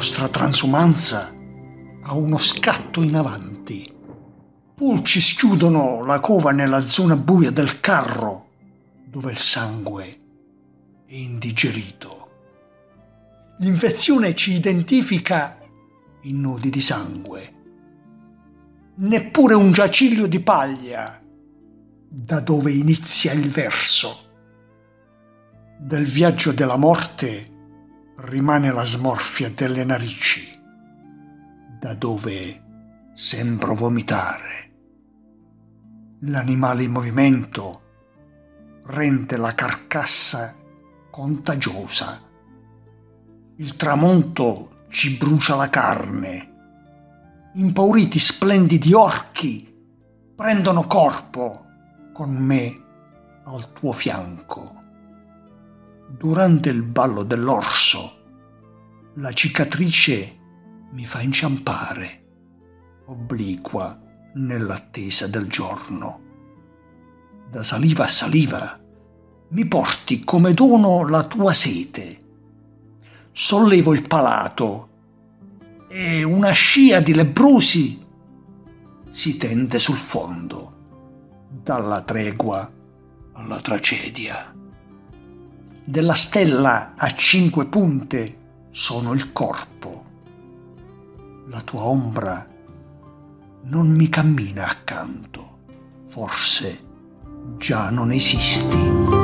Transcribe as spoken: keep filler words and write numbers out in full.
nostra transumanza ha uno scatto in avanti. Pulci schiudono la cova nella zona buia del carro, dove il sangue è indigerito. L'infezione ci identifica in nodi di sangue. Neppure un giaciglio di paglia, da dove inizia il verso. Del viaggio della morte rimane la smorfia delle narici, da dove sembro vomitare. L'animale in movimento rende la carcassa contagiosa. Il tramonto ci brucia la carne. Impauriti splendidi orchi prendono corpo con me al tuo fianco. Durante il ballo dell'orso, la cicatrice mi fa inciampare, obliqua nell'attesa del giorno. Da saliva a saliva mi porti come dono la tua sete. Sollevo il palato e una scia di lebbrosi si tende sul fondo, dalla tregua alla tragedia. Della stella a cinque punte sono il corpo. La tua ombra non mi cammina accanto, forse già non esisti.